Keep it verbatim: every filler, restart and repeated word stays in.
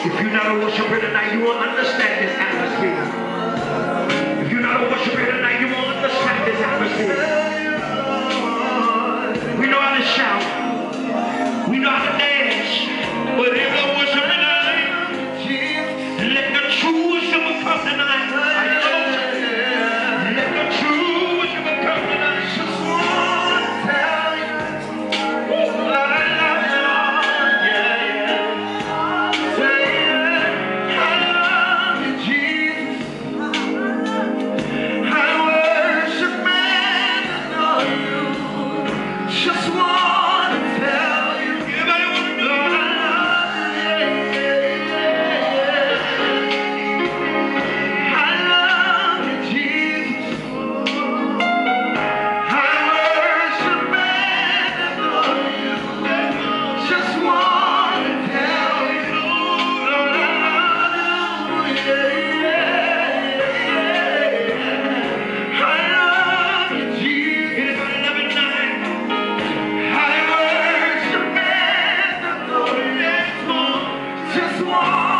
If you're not a worshiper tonight, you won't understand this atmosphere. If you're not a worshiper tonight, you won't understand this atmosphere. We know how to shout. We know how to dance. But if the worshiper tonight, let the true worshiper come tonight. Let the true worshiper come tonight. Just want to tell you, Lord, I love you, Lord. Yeah, yeah. Say it. I love you, Jesus. I worship and adore you. Just want to tell you, Lord, I love you. Yeah, yeah, yeah. I love you, Jesus. I worship and adore you. Just want to tell you, Lord, I love you. Yeah, yeah. I love you, Jesus. Anybody love it tonight? I worship and adore you. Just want